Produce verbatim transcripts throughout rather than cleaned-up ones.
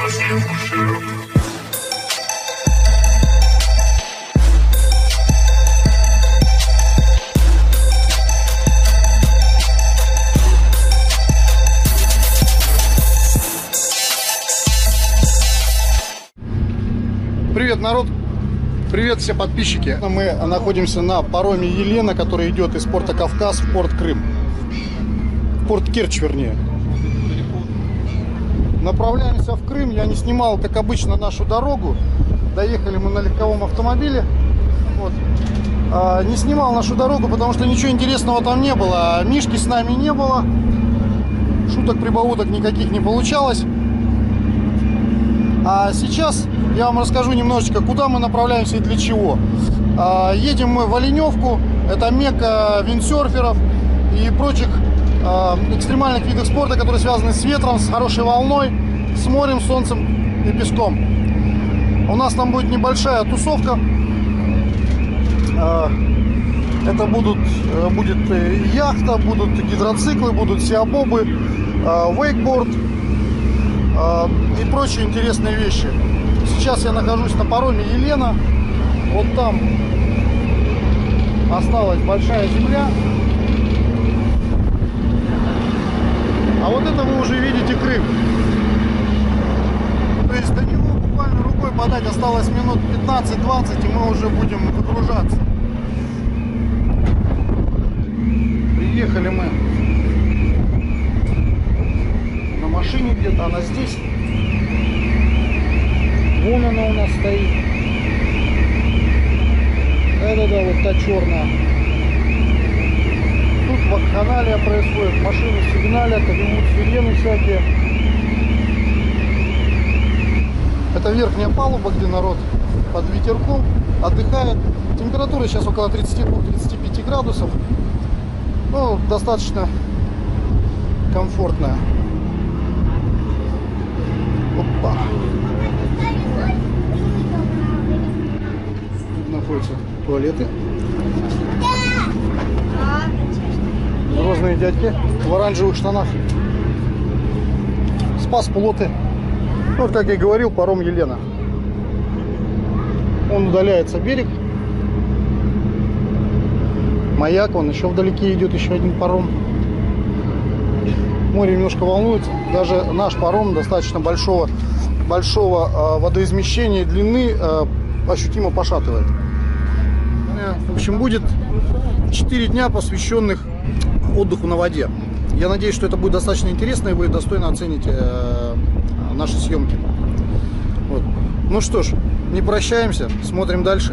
Привет, народ! Привет, все подписчики! Мы находимся на пароме Елена, который идет из порта Кавказ в порт Крым. В порт Керчь, вернее. Направляемся в Крым. Я не снимал, как обычно, нашу дорогу. Доехали мы на легковом автомобиле. Вот. А, не снимал нашу дорогу, потому что ничего интересного там не было. Мишки с нами не было. Шуток, прибауток никаких не получалось. А сейчас я вам расскажу немножечко, куда мы направляемся и для чего. А, едем мы в Оленевку. Это мекка виндсерферов и прочих а, экстремальных видов спорта, которые связаны с ветром, с хорошей волной, с морем, солнцем и песком. У нас там будет небольшая тусовка. А, это будут, будет яхта, будут гидроциклы, будут сиабобы, а, вейкборд и прочие интересные вещи. Сейчас я нахожусь на пароме Елена. Вот там осталась большая земля. А вот это вы уже видите Крым. То есть до него буквально рукой подать осталось минут пятнадцать-двадцать, и мы уже будем выгружаться. Приехали мы на машине где-то, она здесь. Вон она у нас стоит. Это да, вот та черная. Тут вакханалия происходит, машины сигналят, ревут сирены всякие. Это верхняя палуба, где народ под ветерком отдыхает. Температура сейчас около тридцати двух — тридцати пяти градусов. Ну, достаточно комфортная. Опа. Находятся туалеты. Грозные дядьки в оранжевых штанах. Спас-плоты. Вот, как я и говорил, паром Елена. Он удаляется берег. Маяк, он еще вдалеке идет, еще один паром. Море немножко волнуется. Даже наш паром достаточно большого, большого э, водоизмещения и длины э, ощутимо пошатывает. В общем, будет четыре дня, посвященных отдыху на воде. Я надеюсь, что это будет достаточно интересно, и вы достойно оцените э, наши съемки. Вот. Ну что ж, не прощаемся, смотрим дальше.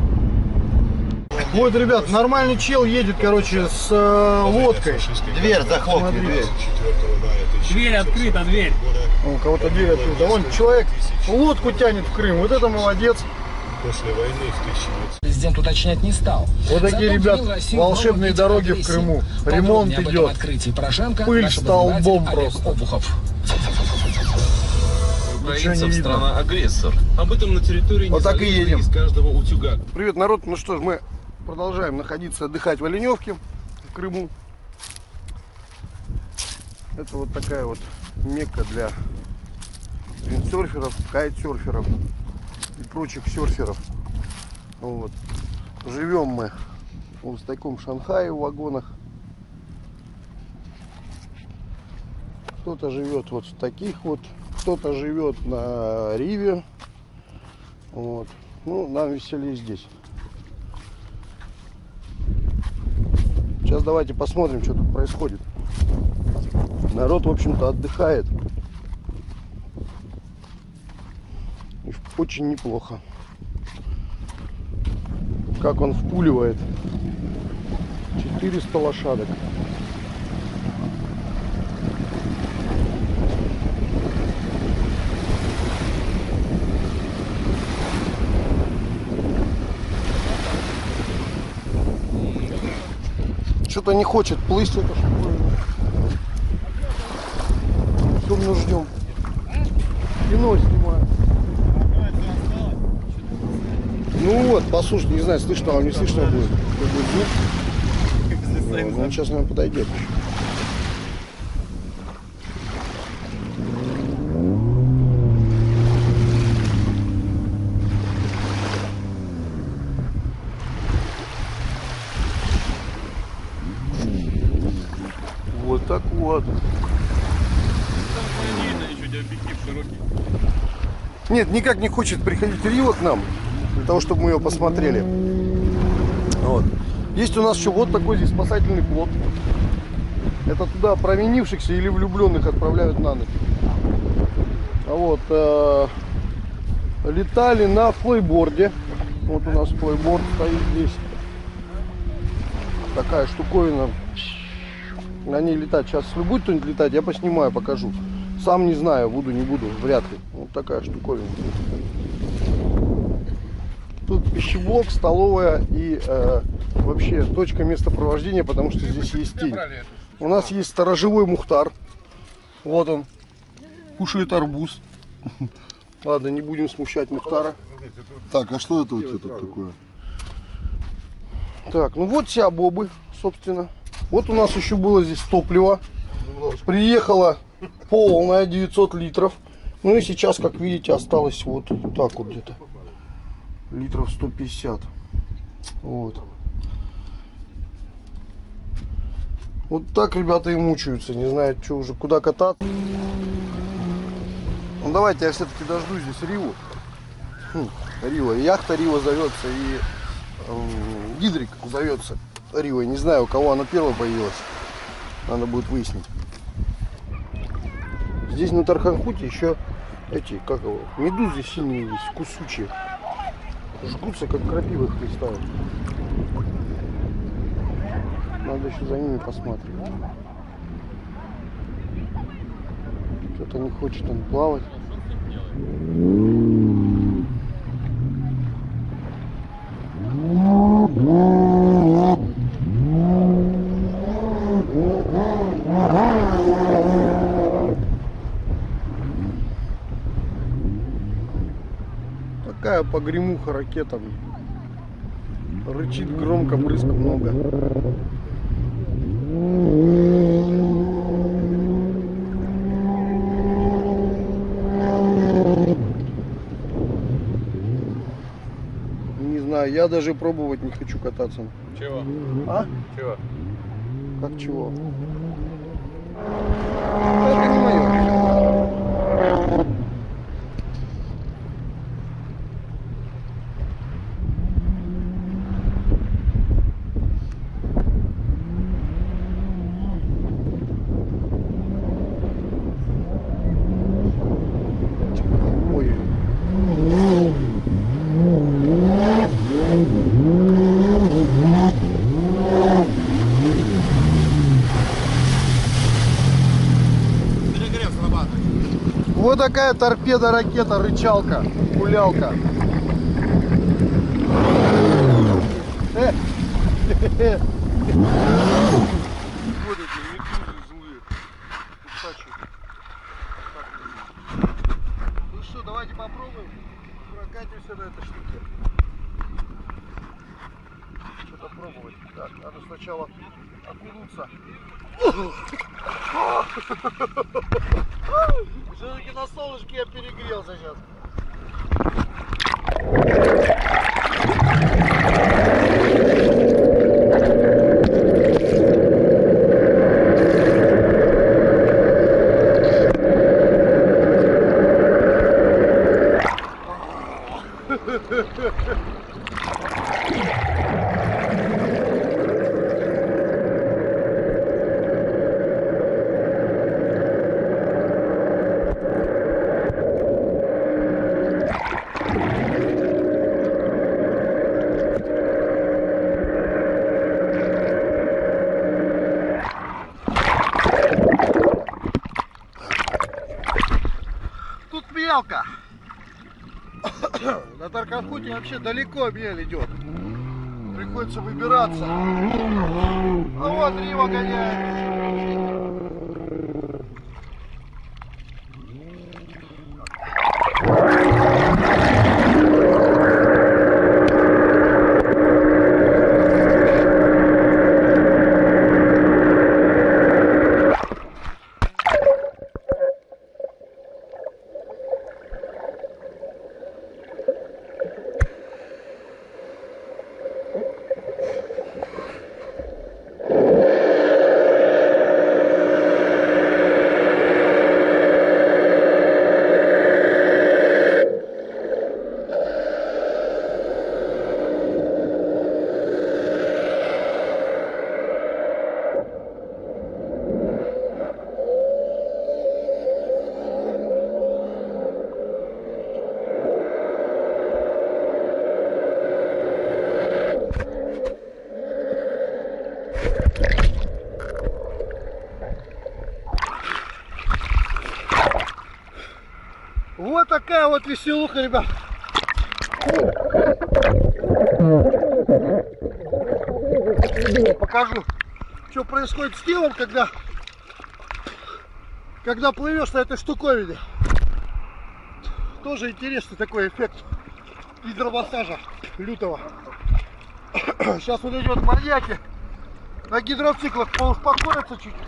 Вот, ребят, нормальный чел едет, короче, с э, лодкой. Дверь захлопни, дверь. Дверь открыта, дверь. У кого-то дверь открыта. Вон человек лодку тянет в Крым. Вот это молодец. После войны в Президент уточнять не стал. Вот такие, ребят, волшебные дороги в Крыму. Ремонт идет. Пыль столбом просто. Украинцев страна-агрессор. Об этом на территории вот так и едем. Из каждого утюга. Привет, народ. Ну что ж, мы продолжаем находиться, отдыхать в Оленевке, в Крыму. Это вот такая вот мекка для виндсерферов, кайтсерферов и прочих серферов. Вот. Живем мы вот в таком Шанхае в вагонах. Кто-то живет вот в таких вот, кто-то живет на Риве. Вот. Ну, нам веселее здесь. Сейчас давайте посмотрим, что тут происходит. Народ, в общем-то, отдыхает. И очень неплохо. Как он впуливает. четыреста лошадок. Что-то не хочет плыть это штуковина. Шумно ждем. Кино снимаю. Ну вот, послушай, не знаю, слышно вам, не слышно будет. Будет звук. Вот, он сейчас, наверное, подойдет. широкий. Нет, никак не хочет приходить Рио к нам, для того, чтобы мы ее посмотрели. Вот. Есть у нас еще вот такой здесь спасательный плот. Это туда провинившихся или влюбленных отправляют на ночь. Вот. Э, летали на флейборде. Вот у нас флейборд стоит здесь. Такая штуковина. На ней летать. Сейчас, если будет кто-нибудь летать, я поснимаю, покажу. Сам не знаю, буду, не буду, вряд ли. Вот такая штуковина. Тут пищеблок, столовая и э, вообще точка местопровождения, потому что здесь есть тень. У нас есть сторожевой Мухтар. Вот он. Кушает арбуз. Ладно, не будем смущать Мухтара. Так, а что это у тебя тут такое? Так, ну вот все бобы, собственно. Вот у нас еще было здесь топливо. Приехало полное, девятьсот литров. Ну и сейчас, как видите, осталось вот так вот где-то. Литров сто пятьдесят. Вот. Вот так ребята и мучаются. Не знают, что уже, куда кататься. Ну давайте я все-таки дожду здесь Риву. Хм, Рива. Яхта Рива зовется и э, Гидрик зовется Рива. Не знаю, у кого она первая появилась. Надо будет выяснить. Здесь на Тарханкуте еще эти, как его, медузы синие есть, кусучие. Жгутся, как крапивы хлестают. Надо еще за ними посмотреть. Что-то не хочет он плавать. Такая погремуха ракетами. Рычит громко, брызг много. Не знаю, я даже пробовать не хочу кататься. Чего? А? Чего? Как чего? Это не мое. Вот такая торпеда-ракета, рычалка, гулялка. Э. Вот эти медузы злые. Кусачие. Ну что, давайте попробуем. Прокатимся на этой штуке. Что-то пробовать. Так, надо сначала окунуться. Все-таки на солнышке я перегрелся сейчас. Мелко. На Тарханкуте вообще далеко мель идет. Приходится выбираться. А вот Рива гоняет. Вот такая вот веселуха, ребят. Покажу, что происходит с телом, когда, когда плывешь на этой штуковине. Тоже интересный такой эффект гидромассажа лютого. Сейчас вот эти вот маньяки на гидроциклах поуспокоятся чуть.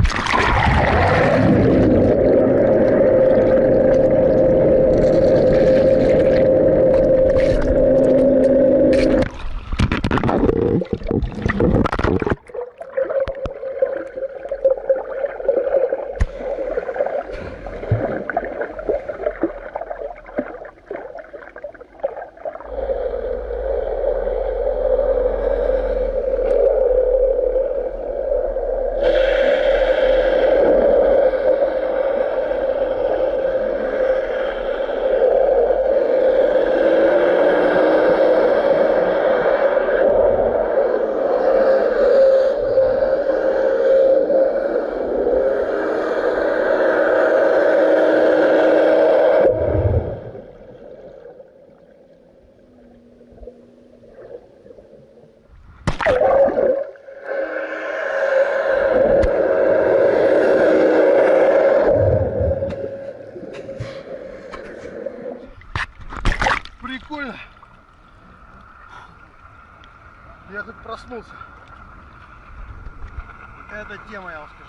Прикольно. Я хоть проснулся. Это тема, я вам скажу.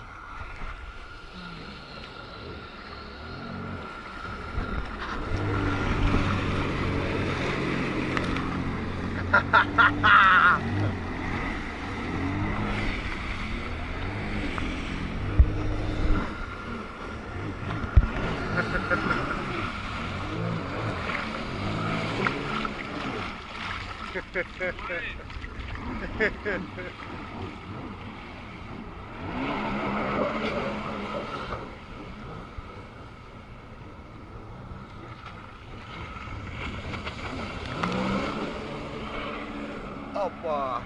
Опа!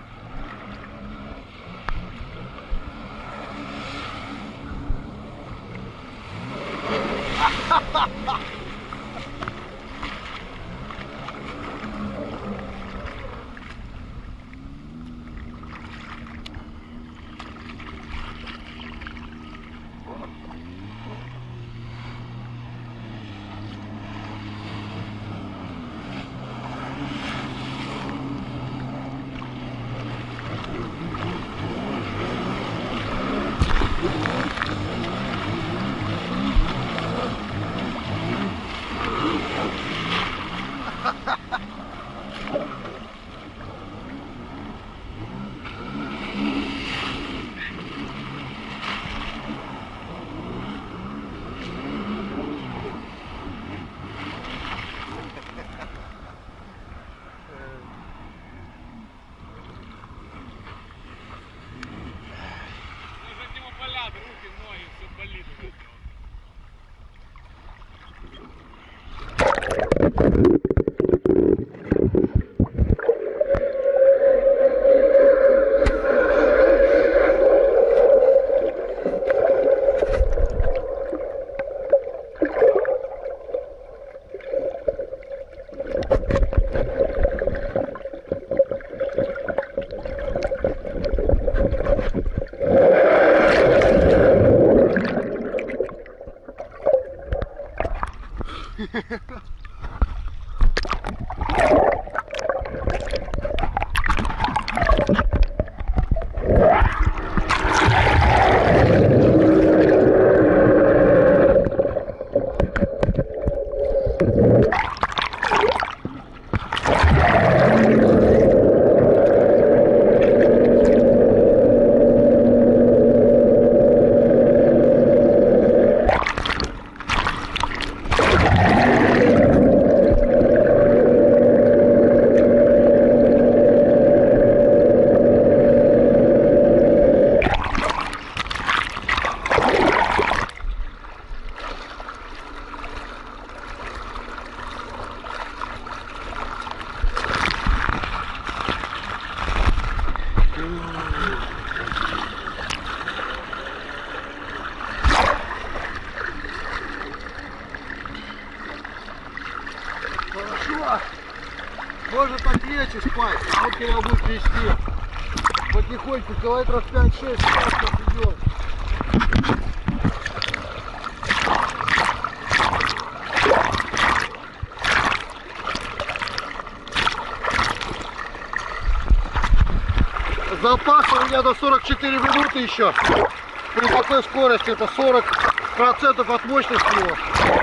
Может так лечь и спать, а вот тебя будет вести. Потихоньку, километров пять-шесть, как идет. Запас у меня до сорок четыре минуты еще. При такой скорости это сорок процентов от мощности его.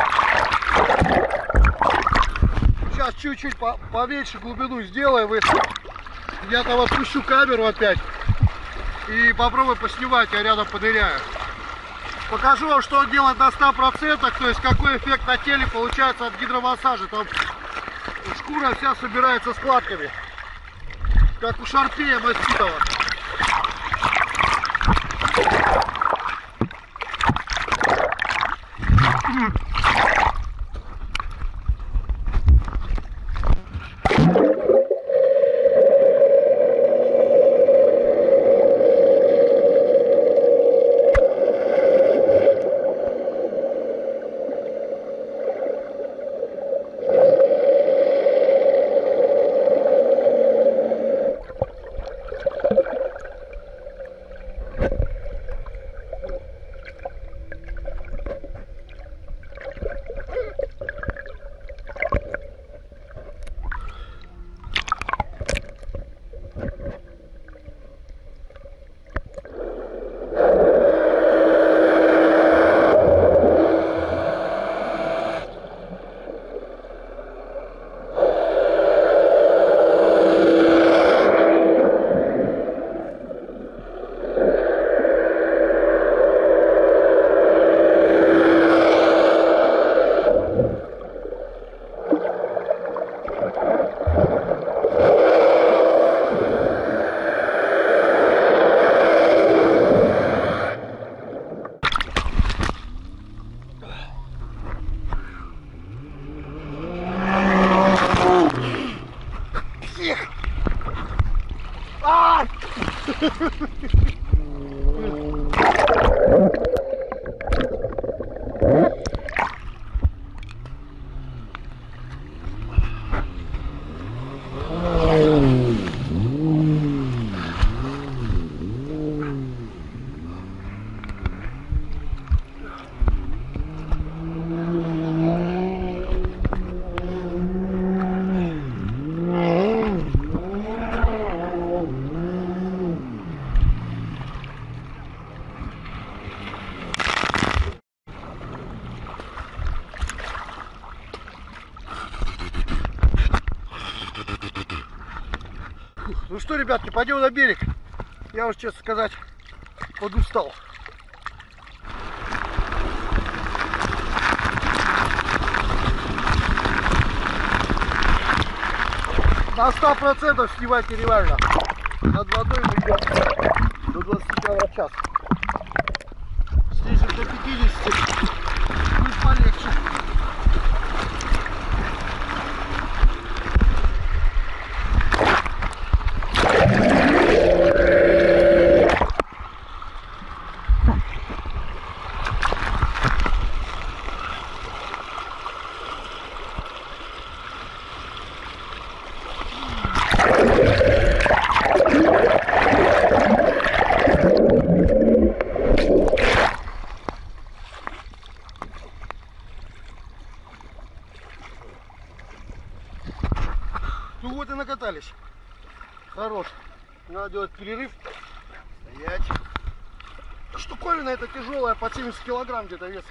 Сейчас чуть-чуть по поменьше глубину сделаем. И я там отпущу камеру опять. И попробую поснимать, я рядом поныряю. Покажу вам, что он делает на ста процентах. То есть какой эффект на теле получается от гидромассажа. Там шкура вся собирается складками. Как у шарпея маститого. Ну что, ребятки, пойдем на берег. Я уж, честно сказать, подустал. На сто процентов снимать нереально. Над водой мы идем до двадцати километров в час. Здесь до пятидесяти. Будет полегче. Ну вот и накатались. Хорош. Надо делать перерыв. Стоять. Штуковина эта тяжелая, по семьдесят килограмм где-то веса.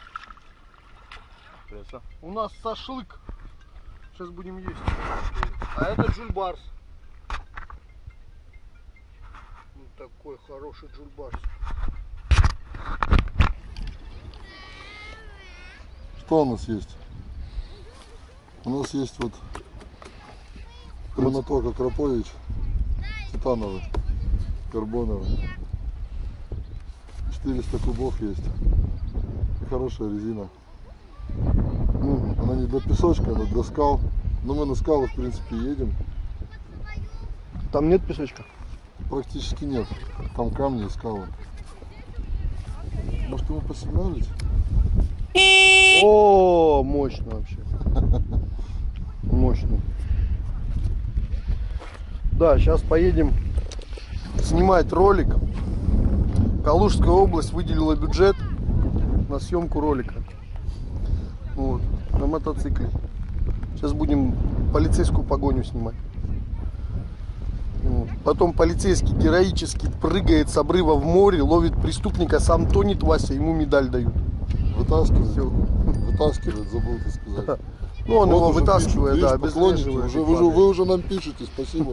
У нас шашлык. Сейчас будем есть. А это джульбарс. Вот такой хороший джульбарс. Что у нас есть? У нас есть вот Моноток Акропович, титановый, карбоновый. четыреста кубов есть. И хорошая резина. Ну, она не для песочка, она для скал. Но мы на скалы, в принципе, едем. Там нет песочка? Практически нет. Там камни и скалы. Может, ему посигналить? О, мощно вообще. Мощный. Да, сейчас поедем снимать ролик. Калужская область выделила бюджет на съемку ролика. Вот, на мотоцикле. Сейчас будем полицейскую погоню снимать. Вот. Потом полицейский героически прыгает с обрыва в море, ловит преступника, сам тонет, Вася, ему медаль дают. Вытаскивает. Всё. Вытаскивает, забыл это сказать. Ну, он Вот его уже вытаскивает, пишут, да, видишь, поклонники, обезвреживает. уже, и вы, уже, падает. вы уже нам пишете, спасибо.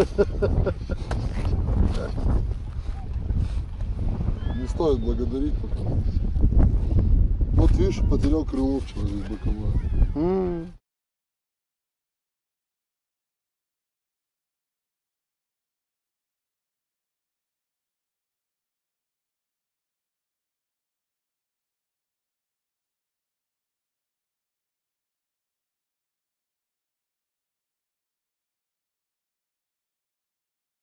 Не стоит благодарить пока. Вот видишь, потерял крыло вчера здесь боковое. М.